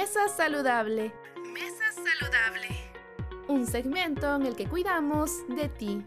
Mesa Saludable. Mesa Saludable. Un segmento en el que cuidamos de ti.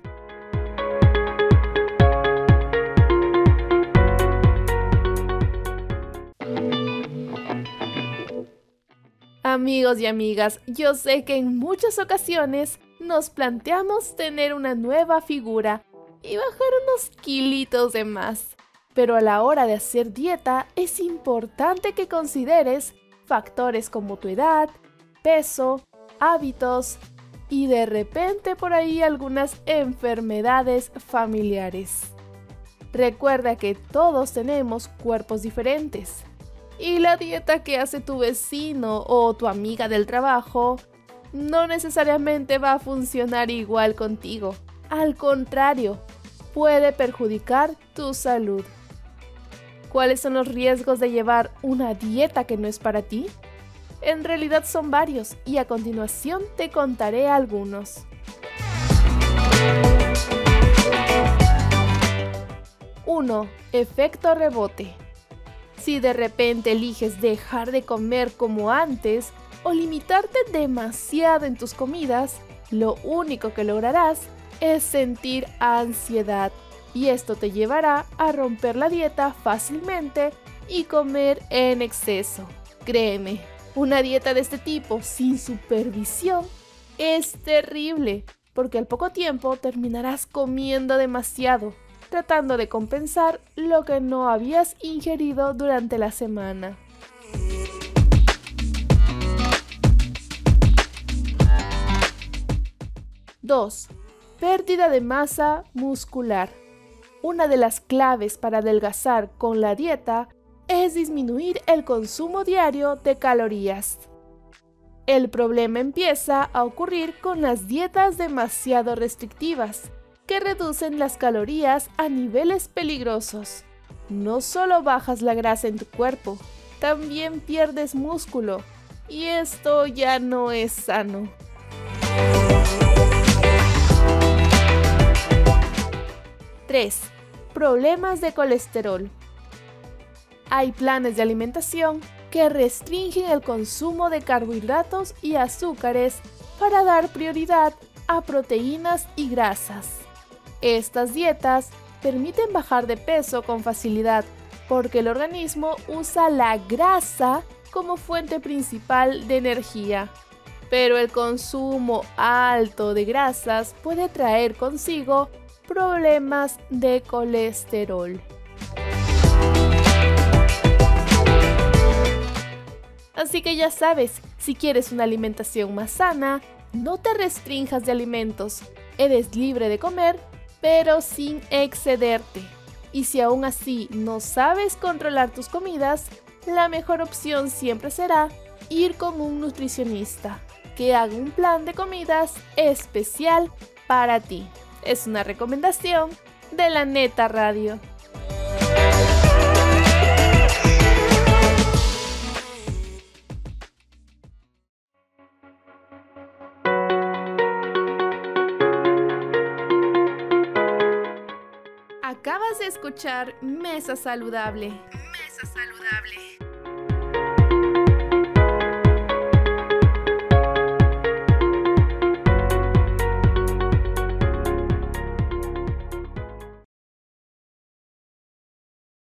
Amigos y amigas, yo sé que en muchas ocasiones nos planteamos tener una nueva figura y bajar unos kilitos de más. Pero a la hora de hacer dieta es importante que consideres factores como tu edad, peso, hábitos y de repente por ahí algunas enfermedades familiares. Recuerda que todos tenemos cuerpos diferentes y la dieta que hace tu vecino o tu amiga del trabajo no necesariamente va a funcionar igual contigo. Al contrario, puede perjudicar tu salud. ¿Cuáles son los riesgos de llevar una dieta que no es para ti? En realidad son varios y a continuación te contaré algunos. 1. Efecto rebote. Si de repente eliges dejar de comer como antes o limitarte demasiado en tus comidas, lo único que lograrás es sentir ansiedad. Y esto te llevará a romper la dieta fácilmente y comer en exceso. Créeme, una dieta de este tipo sin supervisión es terrible, porque al poco tiempo terminarás comiendo demasiado, tratando de compensar lo que no habías ingerido durante la semana. 2. Pérdida de masa muscular. Una de las claves para adelgazar con la dieta es disminuir el consumo diario de calorías. El problema empieza a ocurrir con las dietas demasiado restrictivas, que reducen las calorías a niveles peligrosos. No solo bajas la grasa en tu cuerpo, también pierdes músculo, y esto ya no es sano. 3. Problemas de colesterol. Hay planes de alimentación que restringen el consumo de carbohidratos y azúcares para dar prioridad a proteínas y grasas. Estas dietas permiten bajar de peso con facilidad porque el organismo usa la grasa como fuente principal de energía. Pero el consumo alto de grasas puede traer consigo problemas de colesterol. Así que ya sabes, si quieres una alimentación más sana, no te restrinjas de alimentos. Eres libre de comer, pero sin excederte. Y si aún así no sabes controlar tus comidas, la mejor opción siempre será ir con un nutricionista que haga un plan de comidas especial para ti. Es una recomendación de La Neta Radio. Acabas de escuchar Mesa Saludable. Mesa Saludable.